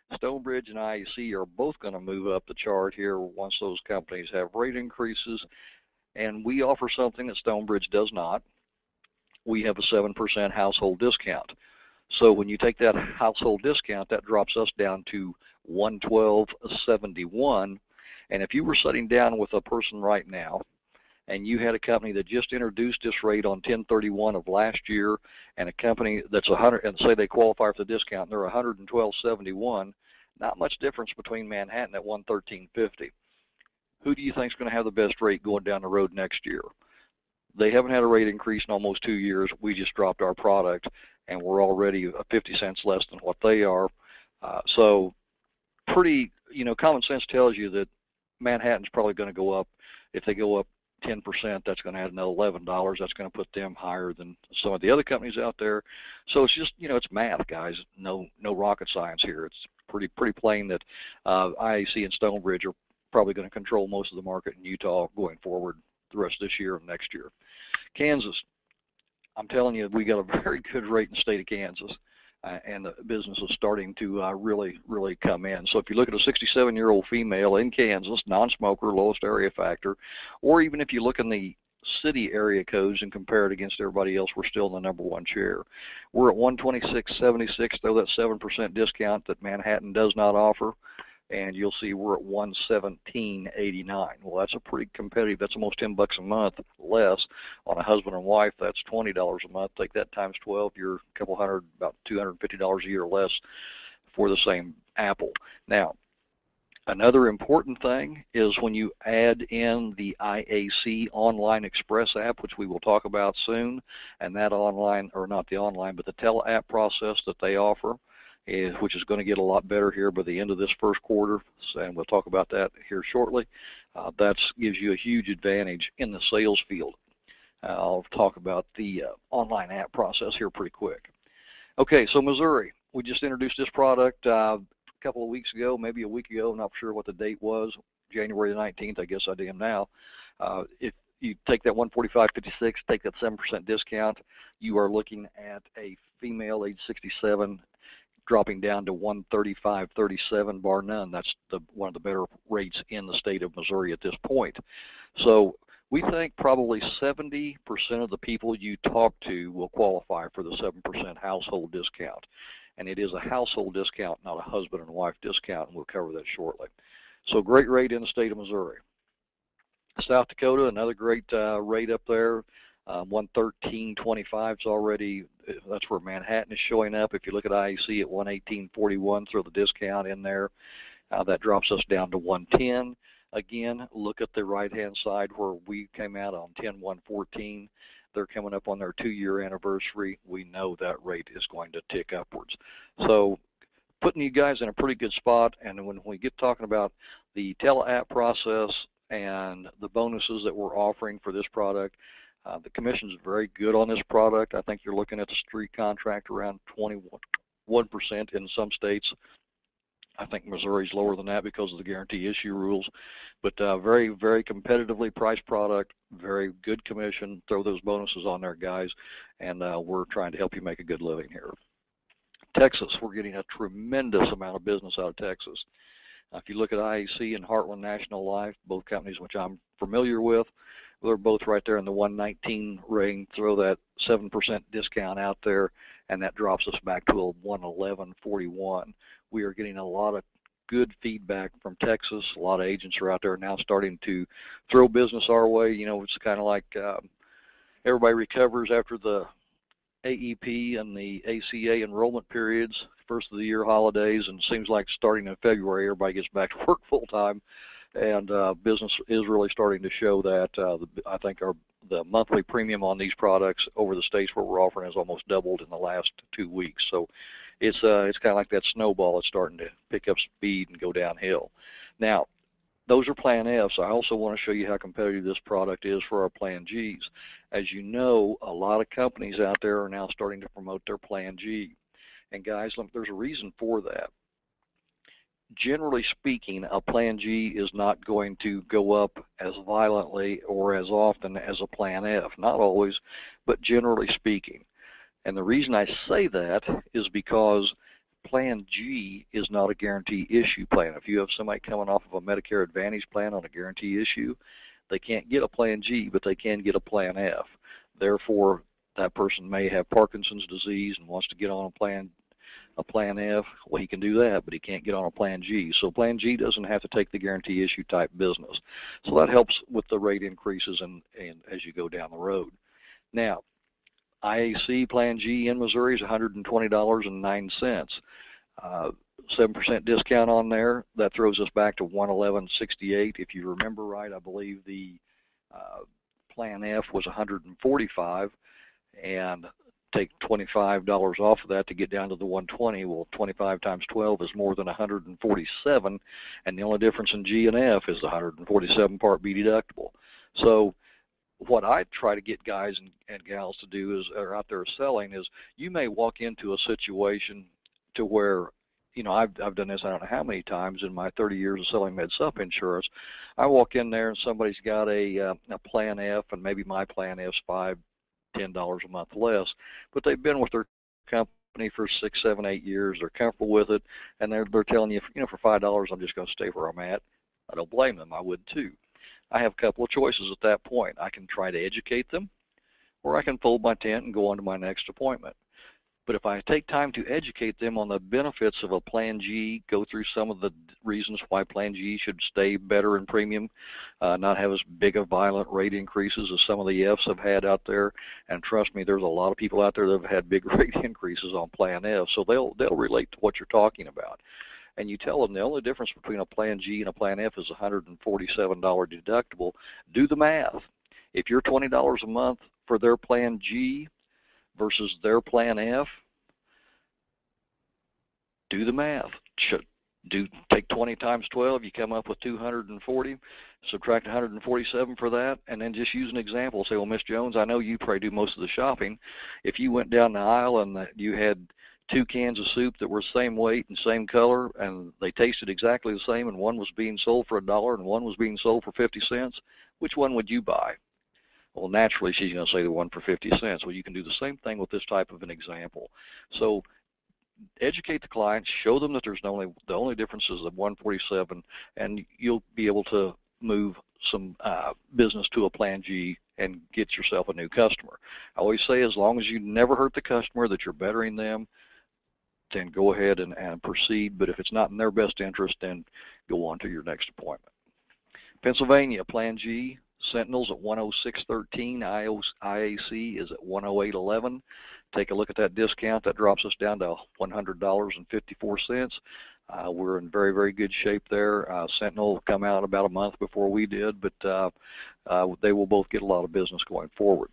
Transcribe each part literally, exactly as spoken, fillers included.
Stonebridge and I A C are both going to move up the chart here once those companies have rate increases, and we offer something that Stonebridge does not. We have a seven percent household discount. So when you take that household discount, that drops us down to one twelve seventy-one. And if you were sitting down with a person right now and you had a company that just introduced this rate on ten thirty-one of last year, and a company that's one hundred, and say they qualify for the discount, and they're one twelve seventy-one, not much difference between Manhattan at one thirteen fifty. Who do you think is going to have the best rate going down the road next year? They haven't had a rate increase in almost two years. We just dropped our product, and we're already fifty cents less than what they are. Uh, so pretty, you know, common sense tells you that Manhattan's probably going to go up. If they go up ten percent, that's going to add another eleven dollars. That's going to put them higher than some of the other companies out there. So it's just, you know, it's math, guys. No no rocket science here. It's pretty pretty plain that uh, I A C and Stonebridge are probably going to control most of the market in Utah going forward the rest of this year and next year. Kansas, I'm telling you, we got a very good rate in the state of Kansas. Uh, and the business is starting to uh, really, really come in. So if you look at a sixty-seven-year-old female in Kansas, non-smoker, lowest area factor, or even if you look in the city area codes and compare it against everybody else, we're still in the number one share. We're at one twenty-six seventy-six, though that seven percent discount that Manhattan does not offer, and you'll see we're at one seventeen eighty-nine. Well, that's a pretty competitive. That's almost ten bucks a month less. On a husband and wife, that's twenty dollars a month. Take that times twelve, you're a couple hundred, about two hundred fifty dollars a year less for the same Apple. Now, another important thing is when you add in the I A C Online Express app, which we will talk about soon, and that online, or not the online, but the tele app process that they offer, Is, which is going to get a lot better here by the end of this first quarter, and we'll talk about that here shortly. Uh, that gives you a huge advantage in the sales field. Uh, I'll talk about the uh, online app process here pretty quick. Okay, so Missouri, we just introduced this product uh, a couple of weeks ago, maybe a week ago, not sure what the date was, January the nineteenth, I guess I am now. Uh, if you take that one forty-five fifty-six, take that seven percent discount, you are looking at a female age sixty-seven dropping down to one thirty-five thirty-seven, bar none. That's the, one of the better rates in the state of Missouri at this point. So we think probably seventy percent of the people you talk to will qualify for the seven percent household discount. And it is a household discount, not a husband and wife discount, and we'll cover that shortly. So great rate in the state of Missouri. South Dakota, another great uh, rate up there. Um, one thirteen twenty-five is already, that's where Manhattan is showing up. If you look at I A C at one eighteen forty-one, throw the discount in there. Uh, that drops us down to one ten. Again, look at the right-hand side where we came out on ten one fourteen. They're coming up on their two-year anniversary. We know that rate is going to tick upwards. So putting you guys in a pretty good spot, and when we get talking about the tele-app process and the bonuses that we're offering for this product, Uh, the commission is very good on this product. I think you're looking at the street contract around twenty-one percent in some states. I think Missouri's lower than that because of the guarantee issue rules. But uh, very, very competitively priced product, very good commission. Throw those bonuses on there, guys, and uh, we're trying to help you make a good living here. Texas, we're getting a tremendous amount of business out of Texas. Uh, if you look at I A C and Heartland National Life, both companies which I'm familiar with, they're both right there in the one nineteen range. Throw that seven percent discount out there, and that drops us back to a one eleven forty-one. We are getting a lot of good feedback from Texas. A lot of agents are out there now starting to throw business our way. You know, it's kind of like um, everybody recovers after the A E P and the A C A enrollment periods, first of the year holidays, and it seems like starting in February, everybody gets back to work full time. And uh, business is really starting to show that. Uh, the, I think our the monthly premium on these products over the states where we're offering has almost doubled in the last two weeks. So it's uh, it's kind of like that snowball. It's starting to pick up speed and go downhill. Now, those are Plan Fs. I also want to show you how competitive this product is for our Plan Gs. As you know, a lot of companies out there are now starting to promote their Plan G. And guys, there's a reason for that. Generally speaking, a Plan G is not going to go up as violently or as often as a Plan F. Not always, but generally speaking. And the reason I say that is because Plan G is not a guarantee issue plan. If you have somebody coming off of a Medicare Advantage plan on a guarantee issue, they can't get a Plan G, but they can get a Plan F. Therefore, that person may have Parkinson's disease and wants to get on a plan a Plan F. Well, he can do that, but he can't get on a Plan G. So Plan G doesn't have to take the guarantee issue type business. So that helps with the rate increases and, and as you go down the road. Now, I A C Plan G in Missouri is one hundred twenty dollars and nine cents. Uh, seven percent discount on there. That throws us back to one eleven sixty-eight. If you remember right, I believe the uh, Plan F was one hundred forty-five, and take twenty-five dollars off of that to get down to the one twenty. Well, twenty-five times twelve is more than one hundred forty-seven, and the only difference in G and F is the one hundred forty-seven Part B deductible. So what I try to get guys and, and gals to do is, are out there selling, is you may walk into a situation to where, you know, I've, I've done this I don't know how many times in my thirty years of selling MedSup insurance. I walk in there and somebody's got a, uh, a Plan F, and maybe my Plan F's five, ten dollars a month less, but they've been with their company for six, seven, eight years. They're comfortable with it, and they're they're telling you, you know, for five dollars, I'm just going to stay where I'm at. I don't blame them. I would too. I have a couple of choices at that point. I can try to educate them, or I can fold my tent and go on to my next appointment. But if I take time to educate them on the benefits of a Plan G, go through some of the reasons why Plan G should stay better in premium, uh, not have as big of violent rate increases as some of the Fs have had out there, and trust me, there's a lot of people out there that have had big rate increases on Plan F, so they'll they'll relate to what you're talking about. And you tell them the only difference between a Plan G and a Plan F is a one hundred forty-seven dollars deductible. Do the math. If you're twenty dollars a month for their Plan G versus their Plan F, do the math. Should do take twenty times twelve, you come up with two hundred forty. Subtract one hundred forty-seven for that, and then just use an example. Say, well, Miss Jones, I know you probably do most of the shopping. If you went down the aisle and you had two cans of soup that were the same weight and same color, and they tasted exactly the same, and one was being sold for a dollar and one was being sold for fifty cents, which one would you buy? Well, naturally, she's going to say the one for fifty cents. Well, you can do the same thing with this type of an example. So educate the client, show them that there's only the only difference is the one forty-seven, and you'll be able to move some uh, business to a Plan G and get yourself a new customer. I always say, as long as you never hurt the customer, that you're bettering them, then go ahead and, and proceed. But if it's not in their best interest, then go on to your next appointment. Pennsylvania, Plan G, Sentinel's at one oh six thirteen, I A C is at one oh eight eleven. Take a look at that discount. That drops us down to one hundred dollars and fifty-four cents. Uh, we're in very, very good shape there. Uh, Sentinel will come out about a month before we did, but uh, uh, they will both get a lot of business going forward.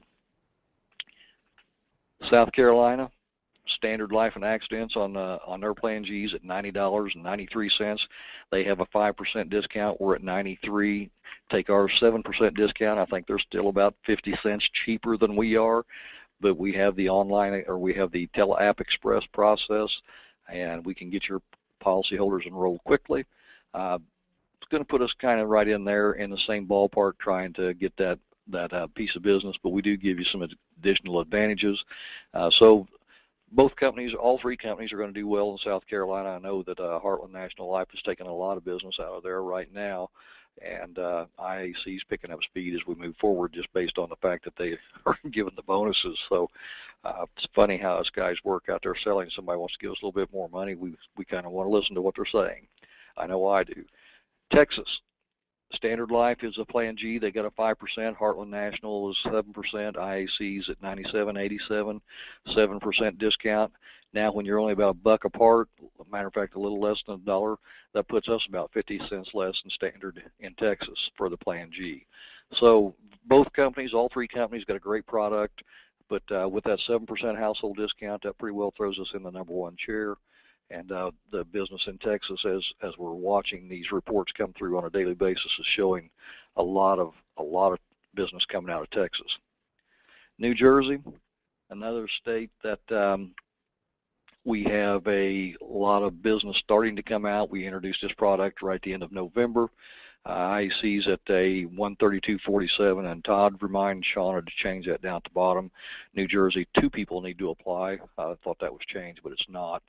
South Carolina, Standard Life and Accidents on uh, on their Plan Gs at ninety dollars and ninety-three cents. They have a five percent discount. We're at ninety-three dollars. Take our seven percent discount. I think they're still about fifty cents cheaper than we are, but we have the online, or we have the Tele-App Express process, and we can get your policyholders enrolled quickly. Uh, it's going to put us kind of right in there in the same ballpark trying to get that, that uh, piece of business, but we do give you some additional advantages. Uh, so both companies, all three companies are going to do well in South Carolina. I know that uh, Heartland National Life is taking a lot of business out of there right now, and uh, I A C is picking up speed as we move forward just based on the fact that they are given the bonuses. So uh, it's funny how us guys work out there selling. Somebody wants to give us a little bit more money, we, we kind of want to listen to what they're saying. I know I do. Texas, Standard Life is a Plan G. They got a five percent. Heartland National is seven percent. I A C is at ninety-seven eighty-seven, seven percent discount. Now, when you're only about a buck apart, matter of fact, a little less than a dollar, that puts us about fifty cents less than Standard in Texas for the Plan G. So both companies, all three companies, got a great product, but uh, with that seven percent household discount, that pretty well throws us in the number one chair. And uh, the business in Texas, as as we're watching these reports come through on a daily basis, is showing a lot of a lot of business coming out of Texas. New Jersey, another state that um, we have a lot of business starting to come out. We introduced this product right at the end of November. Uh, I A C's at a one thirty-two forty-seven, and Todd reminded Shauna to change that down at the bottom. New Jersey, two people need to apply. I thought that was changed, but it's not.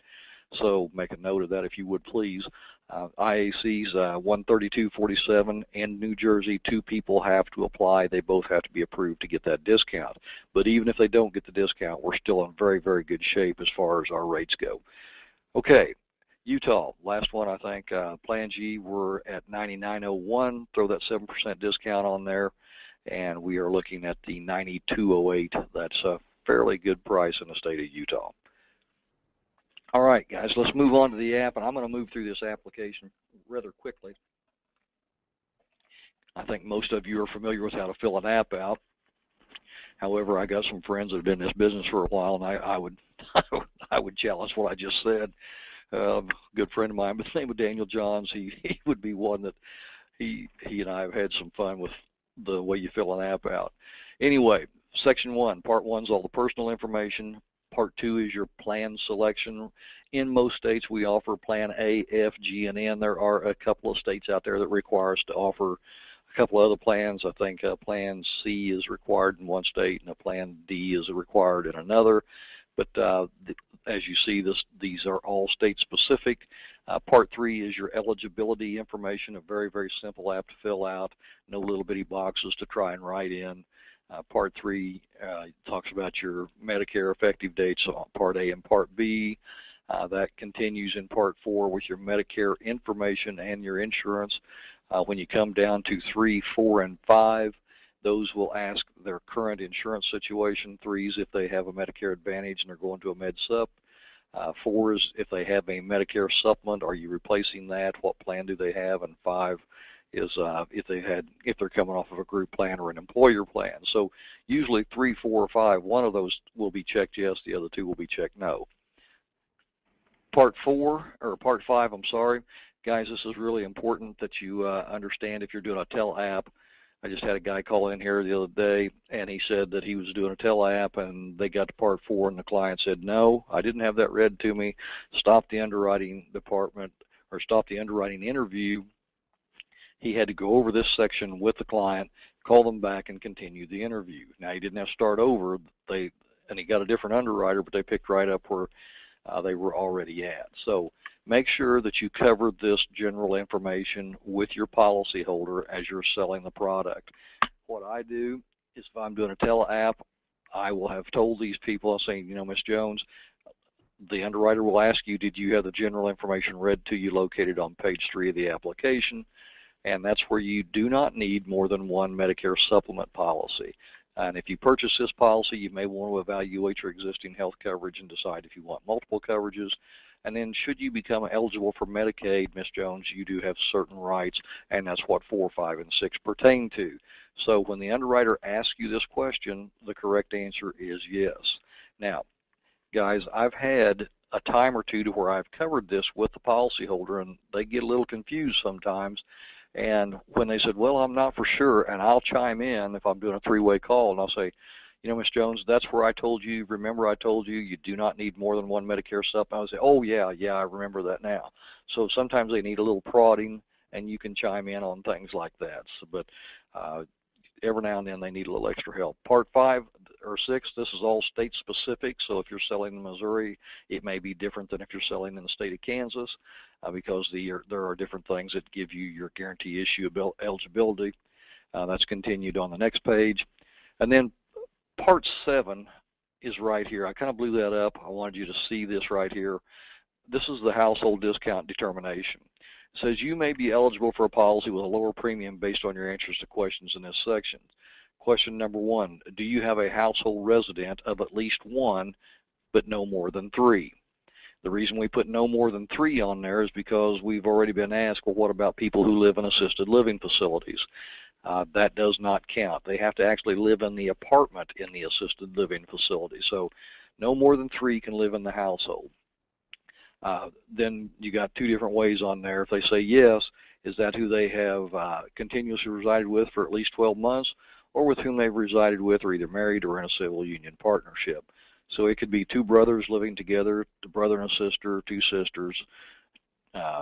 So make a note of that if you would, please. Uh, I A C's uh, one thirty-two forty-seven in New Jersey, two people have to apply. They both have to be approved to get that discount. But even if they don't get the discount, we're still in very, very good shape as far as our rates go. Okay, Utah, last one I think. Uh, Plan G, we're at ninety-nine oh one. Throw that seven percent discount on there, and we are looking at the ninety-two oh eight. That's a fairly good price in the state of Utah. All right, guys, let's move on to the app, and I'm going to move through this application rather quickly. I think most of you are familiar with how to fill an app out. However, I got some friends that have been in this business for a while, and I, I would I would challenge what I just said. Uh, a good friend of mine by the name of Daniel Johns, he, he would be one that he, he and I have had some fun with the way you fill an app out. Anyway, section one, part one is all the personal information. Part two is your plan selection. In most states, we offer plan A, F, G, and N. There are a couple of states out there that require us to offer a couple other plans. I think uh, plan C is required in one state, and a plan D is required in another. But uh, the, as you see, this, these are all state-specific. Uh, part three is your eligibility information, a very, very simple app to fill out. No little bitty boxes to try and write in. Uh, part three uh, talks about your Medicare effective dates on Part A and Part B. Uh, that continues in Part four with your Medicare information and your insurance. Uh, when you come down to three, four, and five, those will ask their current insurance situation. Threes if they have a Medicare Advantage and they're going to a Med Sup. Uh, four is if they have a Medicare supplement, are you replacing that? What plan do they have? And five is uh, if they had, if they're coming off of a group plan or an employer plan. So usually three, four, or five, one of those will be checked yes, the other two will be checked no. Part four, or part five, I'm sorry. Guys, this is really important that you uh, understand if you're doing a tel app. I just had a guy call in here the other day, and he said that he was doing a tel app, and they got to part four, and the client said, no, I didn't have that read to me. Stop the underwriting department, or stop the underwriting interview. He had to go over this section with the client, call them back, and continue the interview. Now, he didn't have to start over, They and he got a different underwriter, but they picked right up where uh, they were already at. So make sure that you cover this general information with your policyholder as you're selling the product. What I do is if I'm doing a tel app, I will have told these people, I'm saying, you know, Miz Jones, the underwriter will ask you, did you have the general information read to you located on page three of the application? And that's where you do not need more than one Medicare supplement policy. And if you purchase this policy, you may want to evaluate your existing health coverage and decide if you want multiple coverages. And then should you become eligible for Medicaid, Miz Jones, you do have certain rights, and that's what four, five, and six pertain to. So when the underwriter asks you this question, the correct answer is yes. Now, guys, I've had a time or two to where I've covered this with the policyholder, and they get a little confused sometimes. And when they said, well, I'm not for sure, and I'll chime in if I'm doing a three-way call, and I'll say, you know, Miz Jones, that's where I told you, remember I told you, you do not need more than one Medicare supplement. I would say, oh, yeah, yeah, I remember that now. So sometimes they need a little prodding, and you can chime in on things like that. So, but uh, every now and then they need a little extra help. Part five or six, this is all state-specific, so if you're selling in Missouri, it may be different than if you're selling in the state of Kansas uh, because the, there are different things that give you your guarantee issue eligibility. Uh, that's continued on the next page. And then part seven is right here. I kind of blew that up. I wanted you to see this right here. This is the household discount determination. It says you may be eligible for a policy with a lower premium based on your answers to questions in this section. Question number one, do you have a household resident of at least one but no more than three? The reason we put no more than three on there is because we've already been asked, well, what about people who live in assisted living facilities? Uh, that does not count. They have to actually live in the apartment in the assisted living facility. So no more than three can live in the household. Uh, then you got two different ways on there. If they say yes, is that who they have uh, continuously resided with for at least twelve months, or with whom they've resided with, or either married or in a civil union partnership. So it could be two brothers living together, the brother and a sister, two sisters, uh,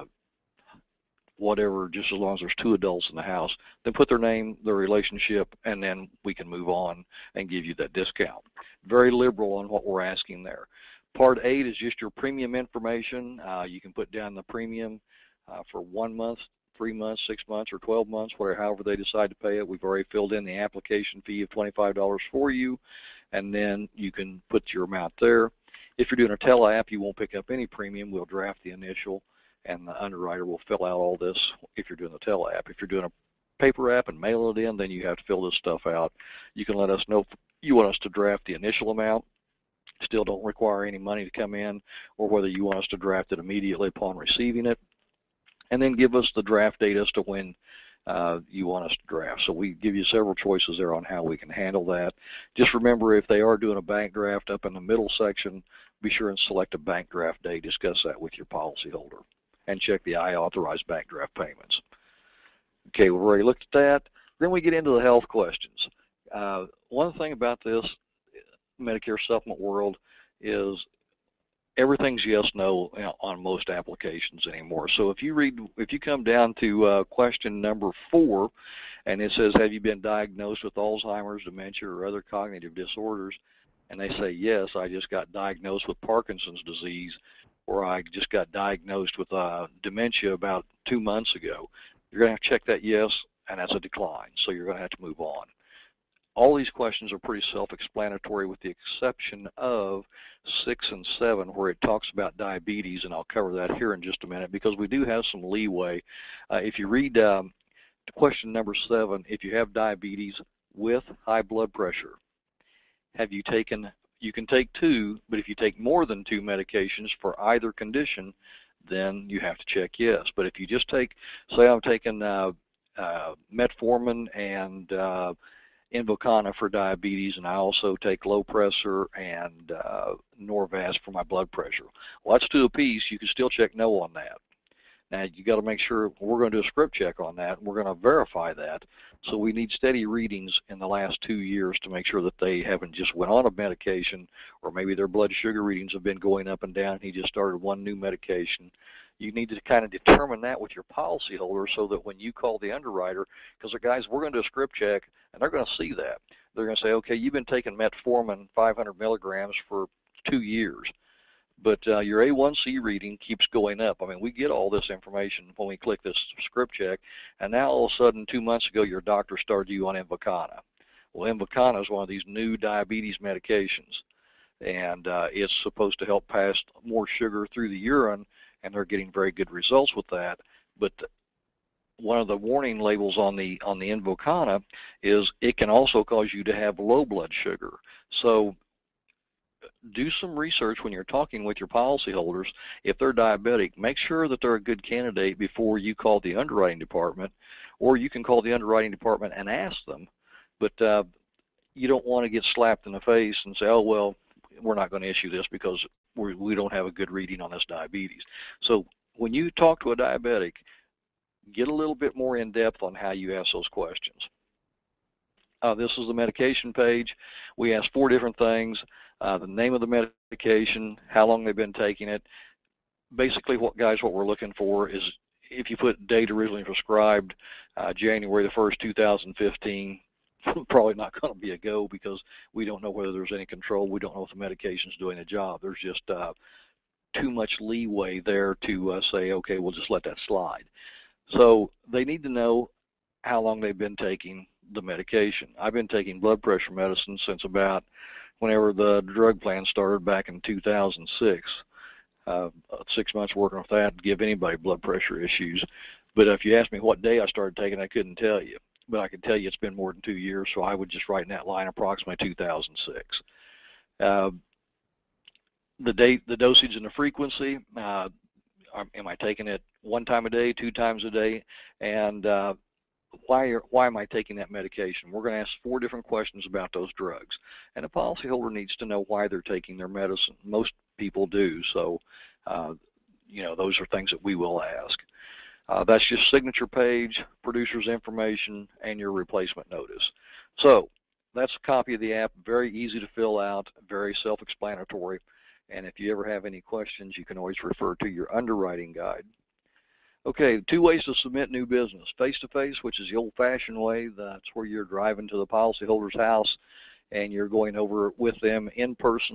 whatever, just as long as there's two adults in the house. Then put their name, their relationship, and then we can move on and give you that discount. Very liberal on what we're asking there. Part eight is just your premium information. Uh, you can put down the premium uh, for one month, three months, six months, or twelve months, whatever, however they decide to pay it. We've already filled in the application fee of twenty-five dollars for you, and then you can put your amount there. If you're doing a tele-app, you won't pick up any premium. We'll draft the initial, and the underwriter will fill out all this if you're doing the tele-app. If you're doing a paper app and mail it in, then you have to fill this stuff out. You can let us know if you want us to draft the initial amount. Still don't require any money to come in, or whether you want us to draft it immediately upon receiving it. And then give us the draft date as to when uh, you want us to draft. So we give you several choices there on how we can handle that. Just remember, if they are doing a bank draft, up in the middle section, be sure and select a bank draft date. Discuss that with your policyholder. And check the I authorize bank draft payments. Okay, we've already looked at that. Then we get into the health questions. Uh, one thing about this Medicare supplement world is everything's yes, no on most applications anymore. So if you read, if you come down to uh, question number four, and it says, have you been diagnosed with Alzheimer's, dementia, or other cognitive disorders? And they say, yes, I just got diagnosed with Parkinson's disease, or I just got diagnosed with uh, dementia about two months ago. You're going to have to check that yes, and that's a decline. So you're going to have to move on. All these questions are pretty self-explanatory with the exception of six and seven, where it talks about diabetes, and I'll cover that here in just a minute because we do have some leeway. Uh, if you read um, question number seven, if you have diabetes with high blood pressure, have you taken, you can take two, but if you take more than two medications for either condition, then you have to check yes. But if you just take, say I'm taking uh, uh, metformin and uh, Invokana for diabetes, and I also take Lopressor and uh, Norvasc for my blood pressure. Well, that's two apiece. You can still check no on that. Now, you got to make sure, we're going to do a script check on that, and we're going to verify that. So we need steady readings in the last two years to make sure that they haven't just went on a medication, or maybe their blood sugar readings have been going up and down. He just started one new medication. You need to kind of determine that with your policyholder so that when you call the underwriter, because the guys, we're going to do a script check, and they're going to see that. They're going to say, okay, you've been taking metformin five hundred milligrams for two years, but uh, your A one C reading keeps going up. I mean, we get all this information when we click this script check, and now all of a sudden, two months ago, your doctor started you on Invokana. Well, Invokana is one of these new diabetes medications, and uh, it's supposed to help pass more sugar through the urine, and they're getting very good results with that. But one of the warning labels on the on the Invokana is it can also cause you to have low blood sugar. So do some research when you're talking with your policyholders. If they're diabetic, make sure that they're a good candidate before you call the underwriting department, or you can call the underwriting department and ask them. But uh, you don't want to get slapped in the face and say, oh, well, we're not going to issue this because we we don't have a good reading on this diabetes. So when you talk to a diabetic, get a little bit more in depth on how you ask those questions. Uh, this is the medication page. We ask four different things: uh, the name of the medication, how long they've been taking it. Basically, what guys, what we're looking for is if you put date originally prescribed, uh, January the first, two thousand fifteen. Probably not going to be a go because we don't know whether there's any control. We don't know if the medication's doing the job. There's just uh, too much leeway there to uh, say, okay, we'll just let that slide. So they need to know how long they've been taking the medication. I've been taking blood pressure medicine since about whenever the drug plan started back in two thousand six. Uh, six months working with that to give anybody blood pressure issues. But if you ask me what day I started taking, I couldn't tell you. But I can tell you it's been more than two years, so I would just write in that line approximately two thousand six. Uh, the date, the dosage and the frequency, uh, am I taking it one time a day, two times a day, and uh, why, are, why am I taking that medication? We're going to ask four different questions about those drugs. And a policyholder needs to know why they're taking their medicine. Most people do, so uh, you know, those are things that we will ask. Uh, that's your signature page, producer's information, and your replacement notice. So that's a copy of the app, very easy to fill out, very self-explanatory. And if you ever have any questions, you can always refer to your underwriting guide. Okay, two ways to submit new business. Face-to-face, which is the old-fashioned way. That's where you're driving to the policyholder's house and you're going over with them in person.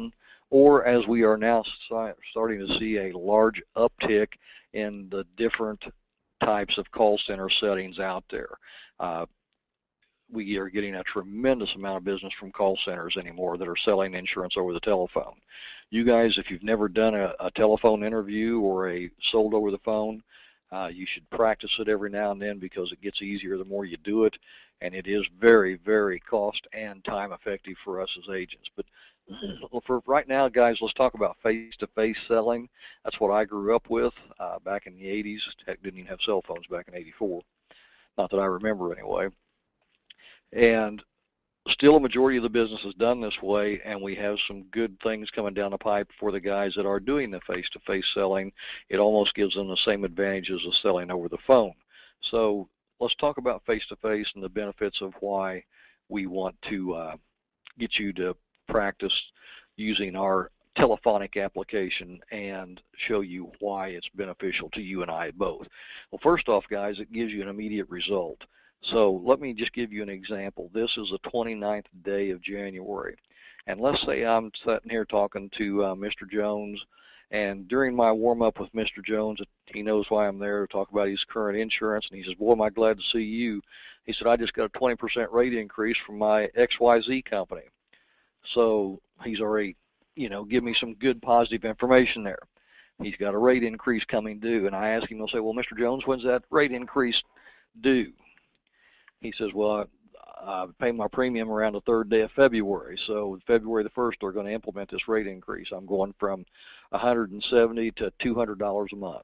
or as we are now starting to see a large uptick in the different types of call center settings out there. Uh, we are getting a tremendous amount of business from call centers anymore that are selling insurance over the telephone. You guys, if you've never done a, a telephone interview or a sold over the phone, uh, you should practice it every now and then, because it gets easier the more you do it, and it is very, very cost and time effective for us as agents. But well, for right now, guys, let's talk about face-to-face selling. That's what I grew up with uh, back in the eighties. Heck, didn't even have cell phones back in eighty-four. Not that I remember anyway. And still a majority of the business is done this way, and we have some good things coming down the pipe for the guys that are doing the face-to-face selling. It almost gives them the same advantages of selling over the phone. So let's talk about face-to-face and the benefits of why we want to uh, get you to practice using our telephonic application and show you why it's beneficial to you and I both. Well, first off, guys, it gives you an immediate result. So let me just give you an example. This is the twenty-ninth day of January. And let's say I'm sitting here talking to uh, Mister Jones, and during my warm-up with Mister Jones, he knows why I'm there to talk about his current insurance, and he says, boy, am I glad to see you. He said, I just got a twenty percent rate increase from my X Y Z company. So he's already, you know, give me some good positive information there. He's got a rate increase coming due, and I ask him, I'll say, well, Mister Jones, when's that rate increase due? He says, well, I, I pay my premium around the third day of February, so February the first they're going to implement this rate increase. I'm going from one hundred seventy dollars to two hundred dollars a month.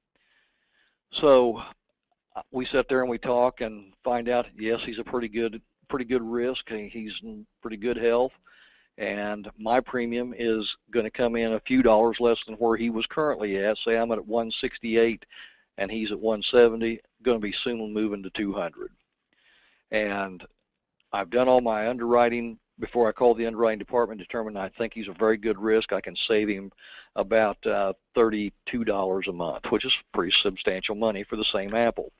So we sit there and we talk and find out, yes, he's a pretty good, pretty good risk. He's in pretty good health, and my premium is going to come in a few dollars less than where he was currently at. Say I'm at one sixty-eight and he's at one seventy, going to be soon moving to two hundred. And I've done all my underwriting before I called the underwriting department, determined I think he's a very good risk. I can save him about uh, thirty-two dollars a month, which is pretty substantial money for the same apple.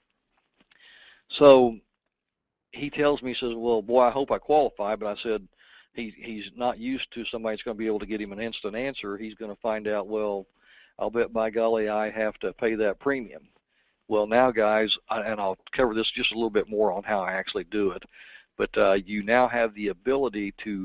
So he tells me, he says, well, boy, I hope I qualify. But I said, he, he's not used to somebody that's going to be able to get him an instant answer. He's going to find out, well, I'll bet by golly I have to pay that premium. Well, now, guys, and I'll cover this just a little bit more on how I actually do it, but uh, you now have the ability to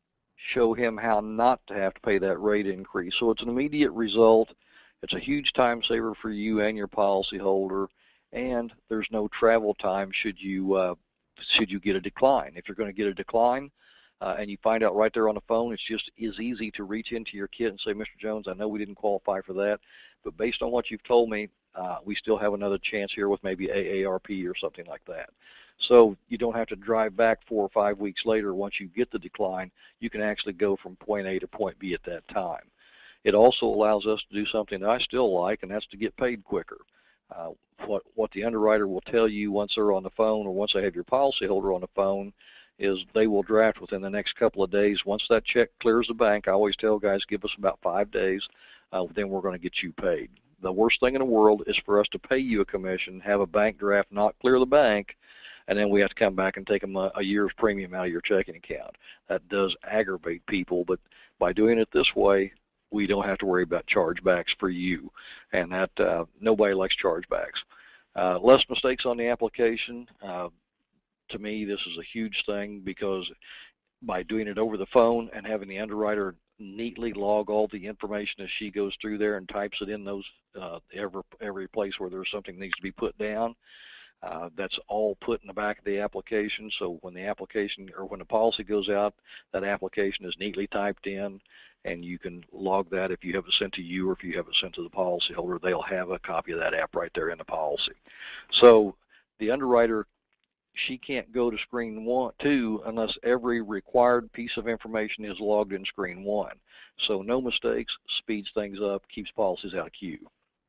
show him how not to have to pay that rate increase. So it's an immediate result. It's a huge time saver for you and your policyholder, and there's no travel time should you uh, should you get a decline. If you're going to get a decline uh, and you find out right there on the phone, it's just as easy to reach into your kit and say, Mister Jones, I know we didn't qualify for that, but based on what you've told me, Uh, we still have another chance here with maybe A A R P or something like that. So you don't have to drive back four or five weeks later. Once you get the decline, you can actually go from point A to point B at that time. It also allows us to do something that I still like, and that's to get paid quicker. Uh, what, what the underwriter will tell you once they're on the phone, or once they have your policyholder on the phone, is they will draft within the next couple of days. Once that check clears the bank, I always tell guys, give us about five days, uh, then we're going to get you paid. The worst thing in the world is for us to pay you a commission, have a bank draft not clear the bank, and then we have to come back and take a, a year's premium out of your checking account. That does aggravate people, but by doing it this way, we don't have to worry about chargebacks for you, and that uh, nobody likes chargebacks. Uh, less mistakes on the application. Uh, to me, this is a huge thing, because by doing it over the phone and having the underwriter neatly log all the information as she goes through there and types it in those uh, every every place where there's something that needs to be put down. Uh, that's all put in the back of the application. So when the application or when the policy goes out, that application is neatly typed in, and you can log that. If you have it sent to you or if you have it sent to the policyholder, they'll have a copy of that app right there in the policy. So the underwriter, she can't go to screen one, two unless every required piece of information is logged in screen one. So no mistakes, speeds things up, keeps policies out of queue.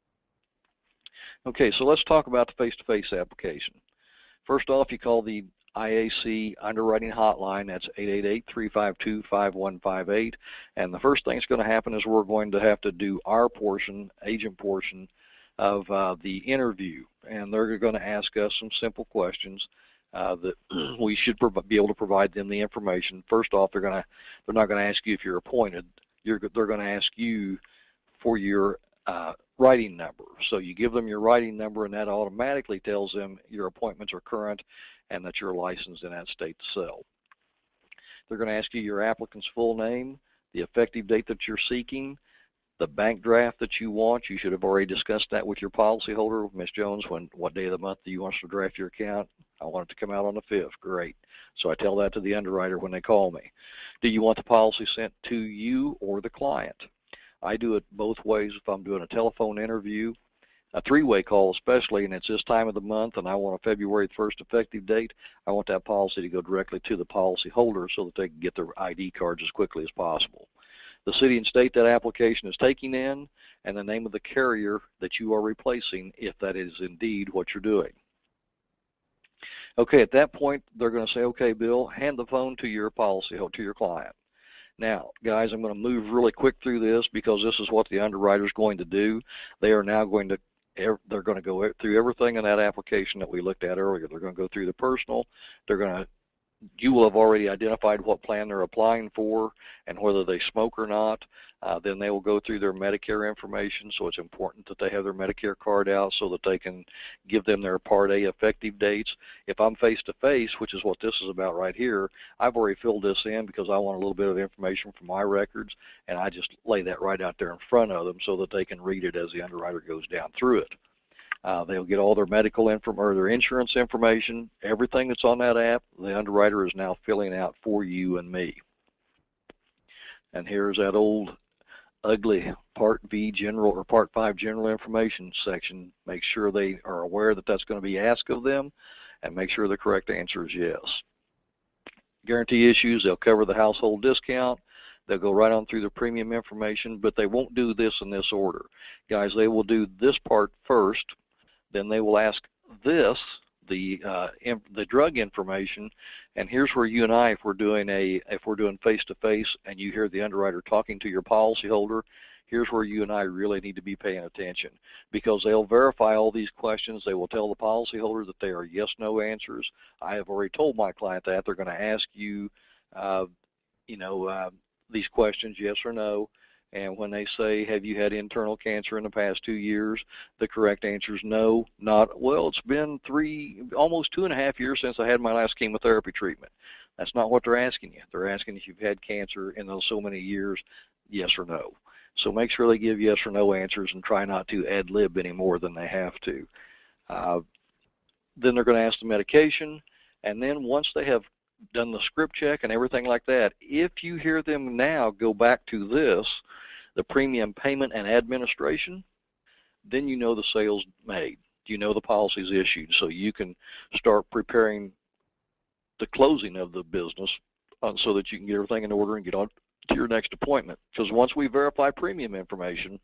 Okay, so let's talk about the face-to-face application. First off, you call the I A C underwriting hotline. That's eight eight eight, three five two, five one five eight. And the first thing that's going to happen is we're going to have to do our portion, agent portion, of uh, the interview. And they're going to ask us some simple questions. Uh, that we should be able to provide them the information. First off, they're going to they're not going to ask you if you're appointed. you're, they're going to ask you for your uh, writing number. So you give them your writing number, and that automatically tells them your appointments are current and that you're licensed in that state to sell. They're going to ask you your applicant's full name, the effective date that you're seeking, the bank draft that you want. You should have already discussed that with your policyholder. Miz Jones, when what day of the month do you want us to draft your account? I want it to come out on the fifth. Great. So I tell that to the underwriter when they call me. Do you want the policy sent to you or the client? I do it both ways. If I'm doing a telephone interview, a three-way call especially, and it's this time of the month, and I want a February first effective date, I want that policy to go directly to the policyholder so that they can get their I D cards as quickly as possible. The city and state that application is taking in, and the name of the carrier that you are replacing, if that is indeed what you're doing. Okay, at that point, they're going to say, okay, Bill, hand the phone to your policy, to your client. Now, guys, I'm going to move really quick through this because this is what the underwriter is going to do. They are now going to they're going to go through everything in that application that we looked at earlier. They're going to go through the personal. They're going to You will have already identified what plan they're applying for and whether they smoke or not. Uh, then they will go through their Medicare information, so it's important that they have their Medicare card out so that they can give them their Part A effective dates. If I'm face-to-face, which is what this is about right here, I've already filled this in because I want a little bit of information from my records, and I just lay that right out there in front of them so that they can read it as the underwriter goes down through it. Uh, they'll get all their medical info or their insurance information, everything that's on that app. The underwriter is now filling out for you and me. And here's that old ugly Part V general or Part five general information section. Make sure they are aware that that's going to be asked of them, and make sure the correct answer is yes. Guarantee issues, they'll cover the household discount. They'll go right on through the premium information, but they won't do this in this order. Guys, they will do this part first. Then they will ask this, the uh, the drug information, and here's where you and I, if we're doing a if we're doing face-to-face, and you hear the underwriter talking to your policyholder, here's where you and I really need to be paying attention, because they'll verify all these questions. They will tell the policyholder that they are yes/no answers. I have already told my client that they're going to ask you, uh, you know, uh, these questions, yes or no. And when they say, have you had internal cancer in the past two years, the correct answer is no, not, well, it's been three, almost two and a half years since I had my last chemotherapy treatment. That's not what they're asking you. They're asking if you've had cancer in those so many years, yes or no. So make sure they give yes or no answers and try not to ad lib any more than they have to. Uh, then they're going to ask the medication, and then once they have done the script check and everything like that, if you hear them now go back to this, the premium payment and administration, then you know the sale's made. You know the policy's issued, so you can start preparing the closing of the business uh, so that you can get everything in order and get on to your next appointment. Because once we verify premium information,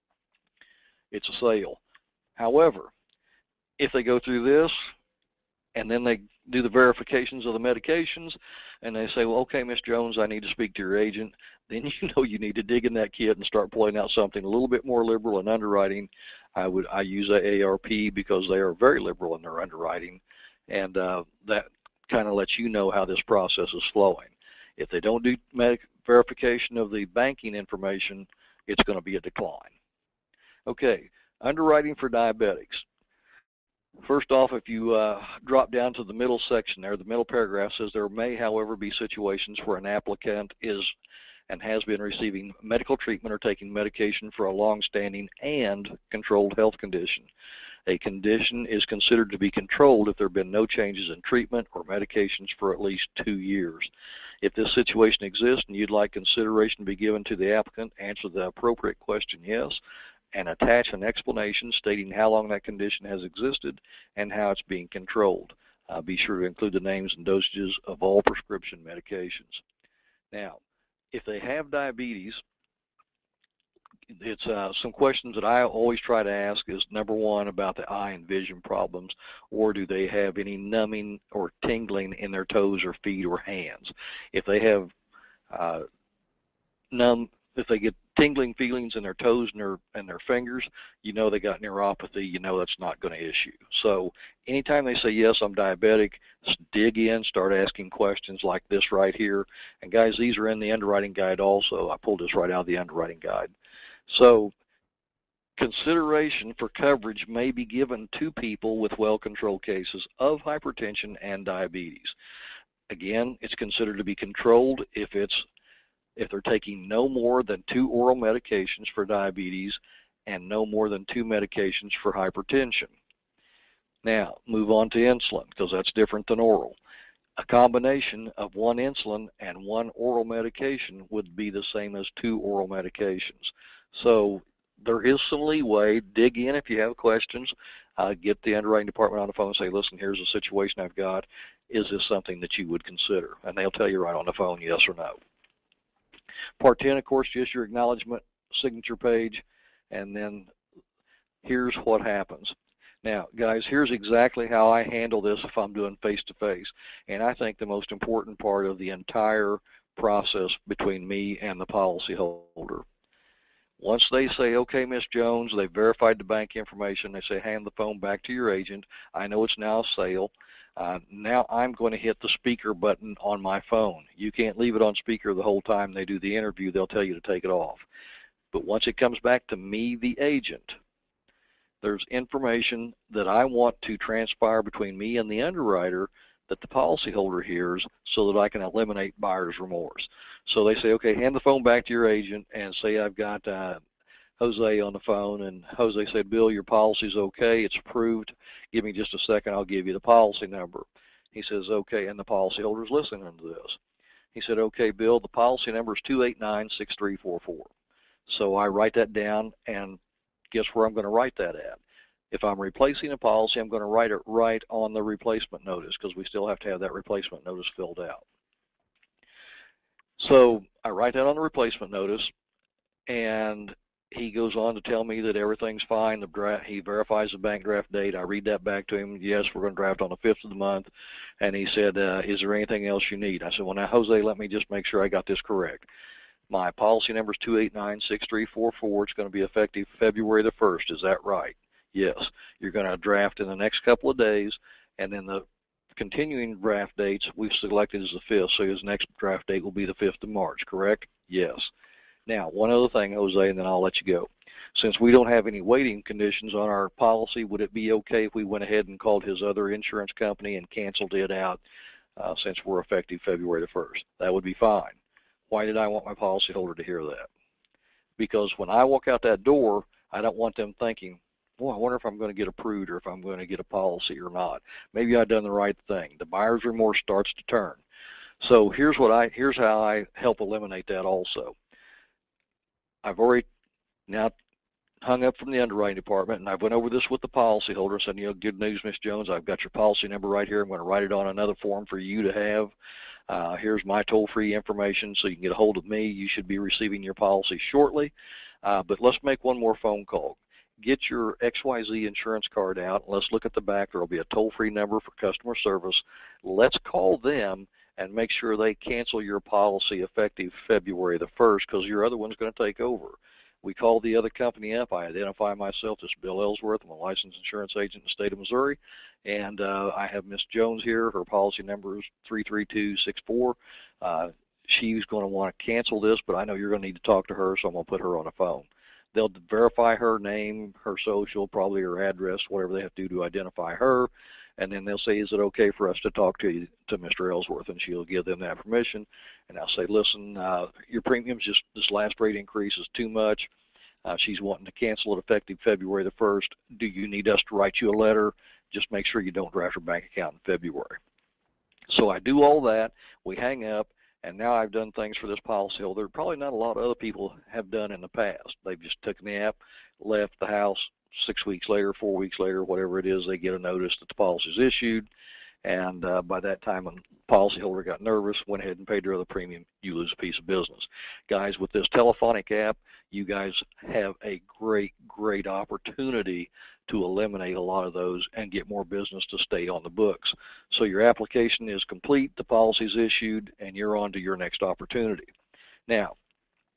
it's a sale. However, if they go through this and then they do the verifications of the medications, and they say, well, okay, Miz Jones, I need to speak to your agent, then you know you need to dig in that kit and start pulling out something a little bit more liberal in underwriting. I would I use A A R P because they are very liberal in their underwriting, and uh, that kind of lets you know how this process is flowing. If they don't do medic verification of the banking information, it's going to be a decline. Okay, underwriting for diabetics. First off, if you uh, drop down to the middle section there, the middle paragraph says there may, however, be situations where an applicant is and has been receiving medical treatment or taking medication for a long-standing and controlled health condition. A condition is considered to be controlled if there have been no changes in treatment or medications for at least two years. If this situation exists and you'd like consideration to be given to the applicant, answer the appropriate question yes, and attach an explanation stating how long that condition has existed and how it's being controlled. Uh, be sure to include the names and dosages of all prescription medications. Now, if they have diabetes, it's uh, some questions that I always try to ask is, number one, about the eye and vision problems, or do they have any numbing or tingling in their toes or feet or hands? If they have uh, numb if they get tingling feelings in their toes and their, and their fingers, you know they got neuropathy, you know that's not going to issue. So anytime they say, yes, I'm diabetic, dig in, start asking questions like this right here. And guys, these are in the underwriting guide also. I pulled this right out of the underwriting guide. So consideration for coverage may be given to people with well-controlled cases of hypertension and diabetes. Again, it's considered to be controlled if it's if they're taking no more than two oral medications for diabetes and no more than two medications for hypertension. Now, move on to insulin, because that's different than oral. A combination of one insulin and one oral medication would be the same as two oral medications. So there is some leeway. Dig in if you have questions. Uh, get the underwriting department on the phone and say, listen, here's the situation I've got. Is this something that you would consider? And they'll tell you right on the phone, yes or no. Part ten, of course, just your acknowledgement signature page, and then here's what happens. Now, guys, here's exactly how I handle this if I'm doing face-to-face, and I think the most important part of the entire process between me and the policyholder. Once they say, okay, Miss Jones, they've verified the bank information, they say, hand the phone back to your agent. I know it's now a sale. Uh, now I'm going to hit the speaker button on my phone. You can't leave it on speaker the whole time they do the interview. They'll tell you to take it off. But once it comes back to me, the agent, there's information that I want to transpire between me and the underwriter that the policyholder hears so that I can eliminate buyer's remorse. So they say, okay, hand the phone back to your agent, and say I've got uh, Jose on the phone, and Jose said, Bill, your policy's okay, it's approved. Give me just a second, I'll give you the policy number. He says, okay, and the policyholder's listening to this. He said, okay, Bill, the policy number is two eight nine, six three four four. So I write that down, and guess where I'm going to write that at? If I'm replacing a policy, I'm going to write it right on the replacement notice, because we still have to have that replacement notice filled out. So I write that on the replacement notice, and he goes on to tell me that everything's fine. The draft, he verifies the bank draft date. I read that back to him. Yes, we're going to draft on the fifth of the month. And he said, uh, is there anything else you need? I said, well, now, Jose, let me just make sure I got this correct. My policy number is two eight nine, six three four four. It's going to be effective February the first. Is that right? Yes. You're going to draft in the next couple of days, and then the continuing draft dates we've selected as the fifth, so his next draft date will be the fifth of March, correct? Yes. Now, one other thing, Jose, and then I'll let you go. Since we don't have any waiting conditions on our policy, would it be okay if we went ahead and called his other insurance company and canceled it out uh, since we're effective February the first? That would be fine. Why did I want my policyholder to hear that? Because when I walk out that door, I don't want them thinking, boy, I wonder if I'm going to get approved or if I'm going to get a policy or not. Maybe I've done the right thing. The buyer's remorse starts to turn. So here's what I here's how I help eliminate that also. I've already now hung up from the underwriting department, and I went over this with the policyholder and said, you know, good news, Miss Jones, I've got your policy number right here. I'm going to write it on another form for you to have. Uh, here's my toll-free information so you can get a hold of me. You should be receiving your policy shortly. Uh, but let's make one more phone call. Get your X Y Z insurance card out, and let's look at the back. There will be a toll-free number for customer service. Let's call them and make sure they cancel your policy effective February the first, because your other one's going to take over. We call the other company up. I identify myself as Bill Ellsworth. I'm a licensed insurance agent in the state of Missouri, and uh, I have Miss Jones here. Her policy number is three three two six four. Uh, she's going to want to cancel this, but I know you're going to need to talk to her, so I'm going to put her on the phone. They'll verify her name, her social, probably her address, whatever they have to do to identify her. And then they'll say, is it okay for us to talk to you, to Mister Ellsworth? And she'll give them that permission. And I'll say, listen, uh, your premiums, just this last rate increase is too much. Uh, she's wanting to cancel it effective February the first. Do you need us to write you a letter? Just make sure you don't draft her bank account in February. So I do all that. We hang up. And now I've done things for this policyholder probably not a lot of other people have done in the past. They've just taken the app, left the house. Six weeks later, four weeks later, whatever it is, they get a notice that the policy is issued. And uh, by that time, when the policyholder got nervous, went ahead and paid their other premium, you lose a piece of business. Guys, with this telephonic app, you guys have a great, great opportunity to eliminate a lot of those and get more business to stay on the books. So your application is complete, the policy is issued, and you're on to your next opportunity. Now,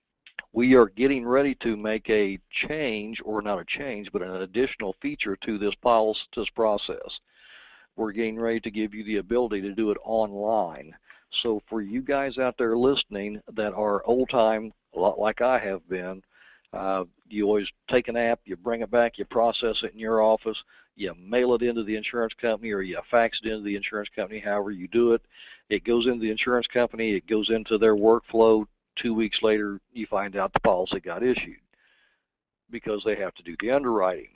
We are getting ready to make a change, or not a change, but an additional feature to this policy, this process. We're getting ready to give you the ability to do it online. So for you guys out there listening that are old-time, a lot like I have been, uh, you always take an app, you bring it back, you process it in your office, you mail it into the insurance company, or you fax it into the insurance company, however you do it. It goes into the insurance company, it goes into their workflow. Two weeks later, you find out the policy got issued because they have to do the underwriting.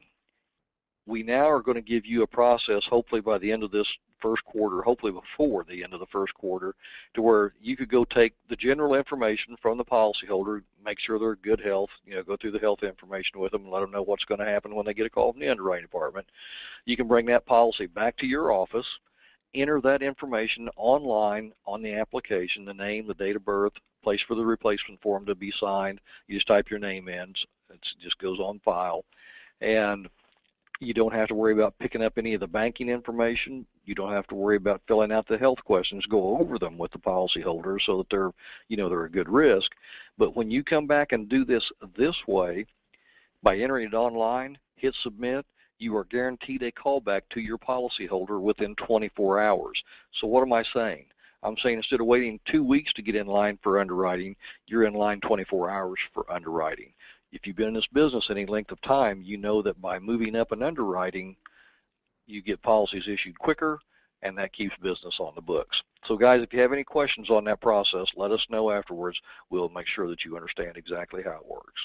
We now are going to give you a process, hopefully by the end of this first quarter, hopefully before the end of the first quarter, to where you could go take the general information from the policyholder, make sure they're in good health, you know, go through the health information with them and let them know what's going to happen when they get a call from the underwriting department. You can bring that policy back to your office, enter that information online on the application, the name, the date of birth, place for the replacement form to be signed. You just type your name in. It just goes on file. And you don't have to worry about picking up any of the banking information. You don't have to worry about filling out the health questions. Go over them with the policyholder so that they're, you know, they're a good risk. But when you come back and do this this way, by entering it online, hit submit, you are guaranteed a callback to your policyholder within twenty-four hours. So what am I saying? I'm saying instead of waiting two weeks to get in line for underwriting, you're in line twenty-four hours for underwriting. If you've been in this business any length of time, you know that by moving up in underwriting, you get policies issued quicker, and that keeps business on the books. So guys, if you have any questions on that process, let us know afterwards. We'll make sure that you understand exactly how it works.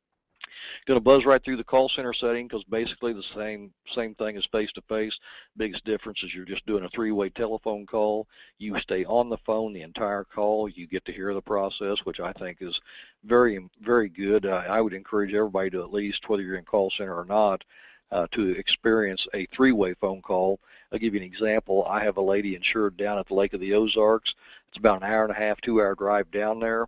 Going to buzz right through the call center setting because basically the same same thing as face-to-face. Biggest difference is you're just doing a three-way telephone call. You stay on the phone the entire call. You get to hear the process, which I think is very, very good. Uh, I would encourage everybody to at least, whether you're in call center or not, uh, to experience a three-way phone call. I'll give you an example. I have a lady insured down at the Lake of the Ozarks. It's about an hour and a half, two-hour drive down there.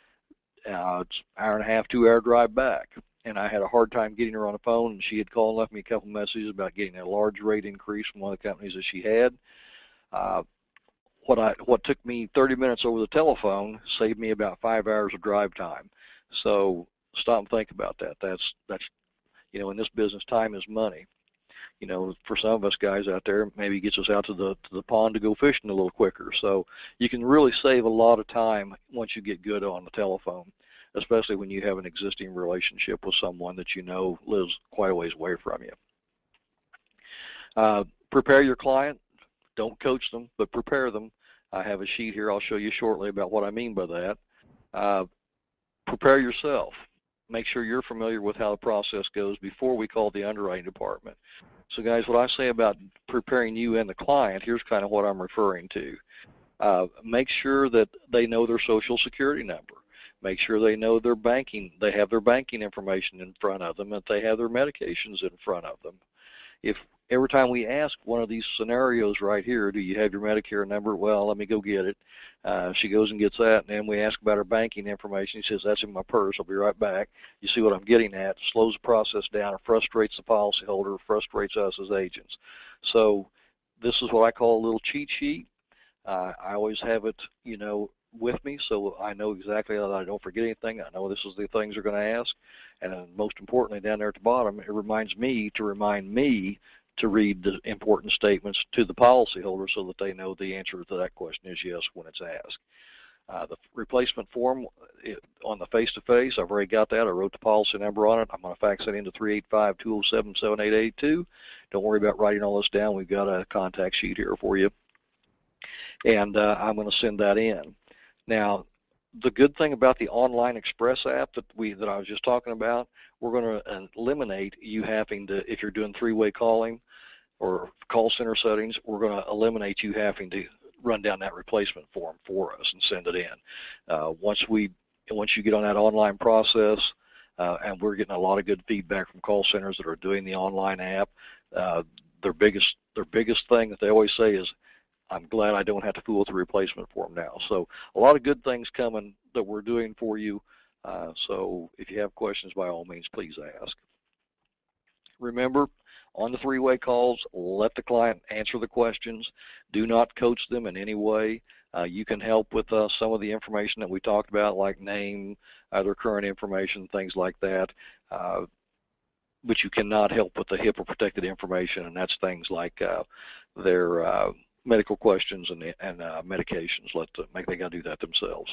Uh, it's an hour and a half, two-hour drive back. And I had a hard time getting her on the phone, and she had called and left me a couple messages about getting a large rate increase from one of the companies that she had. Uh, what I what took me thirty minutes over the telephone saved me about five hours of drive time. So stop and think about that. That's that's you know, in this business, time is money. You know, for some of us guys out there, maybe it gets us out to the to the pond to go fishing a little quicker. So you can really save a lot of time once you get good on the telephone, especially when you have an existing relationship with someone that you know lives quite a ways away from you. Uh, prepare your client. Don't coach them, but prepare them. I have a sheet here I'll show you shortly about what I mean by that. Uh, prepare yourself. Make sure you're familiar with how the process goes before we call the underwriting department. So guys, what I say about preparing you and the client, here's kind of what I'm referring to. Uh, make sure that they know their social security number. Make sure they know their banking, they have their banking information in front of them, and they have their medications in front of them. If every time we ask one of these scenarios right here, do you have your Medicare number? Well, let me go get it. Uh, she goes and gets that, and then we ask about her banking information. She says, that's in my purse. I'll be right back. You see what I'm getting at. Slows the process down. It frustrates the policyholder, frustrates us as agents. So this is what I call a little cheat sheet. Uh, I always have it, you know, with me, so I know exactly that I don't forget anything. I know this is the things they're going to ask, and most importantly, down there at the bottom, it reminds me to remind me to read the important statements to the policyholder so that they know the answer to that question is yes when it's asked. Uh, the replacement form it, on the face-to-face, I've already got that. I wrote the policy number on it. I'm going to fax that into three eight five, two oh seven, seven eight eight two. Don't worry about writing all this down. We've got a contact sheet here for you, and uh, I'm going to send that in. Now, the good thing about the Online Express app that we that I was just talking about, we're going to eliminate you having to, if you're doing three-way calling or call center settings, we're going to eliminate you having to run down that replacement form for us and send it in. Uh, once we, once you get on that online process, uh, and we're getting a lot of good feedback from call centers that are doing the online app, uh, their biggest their biggest thing that they always say is, I'm glad I don't have to fool with the replacement form now. So a lot of good things coming that we're doing for you. Uh, so if you have questions, by all means, please ask. Remember, on the three-way calls, let the client answer the questions. Do not coach them in any way. Uh, you can help with uh, some of the information that we talked about, like name, other current information, things like that. Uh, but you cannot help with the HIPAA protected information, and that's things like uh, their uh, medical questions and, and uh, medications. Let the, make they got to do that themselves.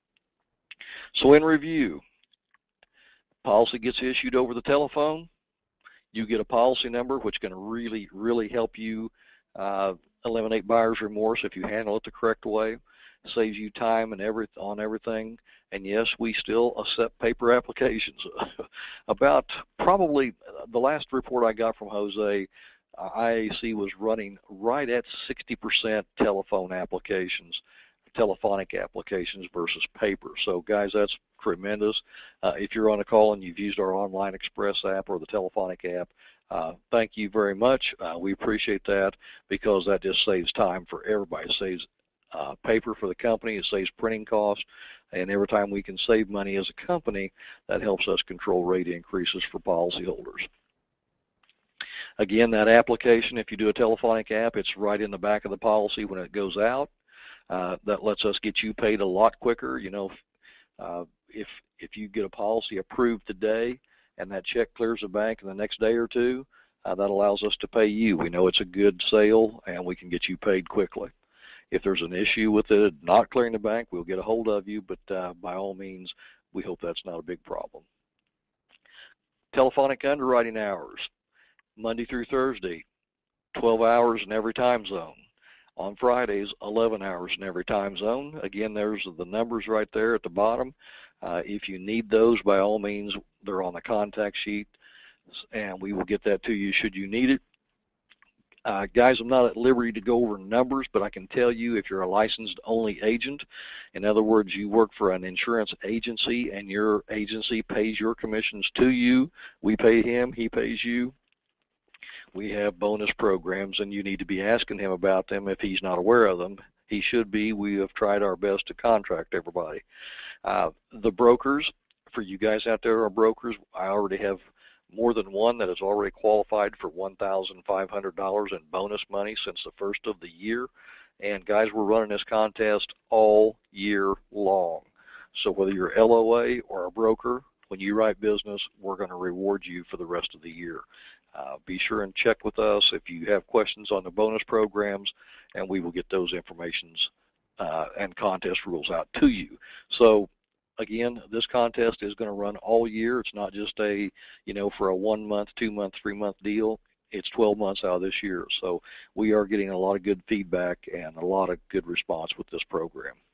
So in review, policy gets issued over the telephone. You get a policy number, which can really, really help you uh, eliminate buyer's remorse if you handle it the correct way. Saves you time and every, on everything. And yes, we still accept paper applications. About probably the last report I got from Jose, uh, I A C was running right at sixty percent telephone applications, telephonic applications versus paper. So guys, that's tremendous. Uh, if you're on a call and you've used our Online Express app or the telephonic app, uh, thank you very much. Uh, we appreciate that because that just saves time for everybody. It saves uh, paper for the company, it saves printing costs, and every time we can save money as a company, that helps us control rate increases for policyholders. Again, that application, if you do a telephonic app, it's right in the back of the policy when it goes out. Uh, that lets us get you paid a lot quicker. You know, uh, if if you get a policy approved today and that check clears the bank in the next day or two, uh, that allows us to pay you. We know it's a good sale and we can get you paid quickly. If there's an issue with it not clearing the bank, we'll get a hold of you, but uh, by all means, we hope that's not a big problem. Telephonic underwriting hours, Monday through Thursday, twelve hours in every time zone. On Fridays, eleven hours in every time zone. Again, there's the numbers right there at the bottom. Uh, if you need those, by all means, they're on the contact sheet, and we will get that to you should you need it. Uh, guys, I'm not at liberty to go over numbers, but I can tell you if you're a licensed only agent, in other words, you work for an insurance agency and your agency pays your commissions to you, we pay him, he pays you. We have bonus programs, and you need to be asking him about them if he's not aware of them. He should be. We have tried our best to contract everybody. Uh, the brokers, for you guys out there who are brokers, I already have more than one that has already qualified for one thousand five hundred dollars in bonus money since the first of the year. And guys, we're running this contest all year long. So whether you're L O A or a broker, when you write business, we're going to reward you for the rest of the year. Uh, be sure and check with us if you have questions on the bonus programs, and we will get those informations uh, and contest rules out to you. So again, this contest is going to run all year. It's not just a, you know, for a one month, two month, three month deal. It's twelve months out of this year. So we are getting a lot of good feedback and a lot of good response with this program.